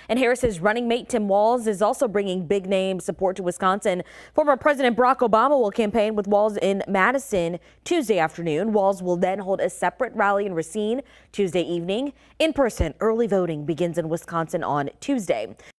And Harris's running mate Tim Walz is also bringing big name support to Wisconsin. Former President Barack Obama will campaign with Walz in Madison Tuesday afternoon. Walz will then hold a separate rally in Racine Tuesday evening. In person, early voting begins in Wisconsin on Tuesday.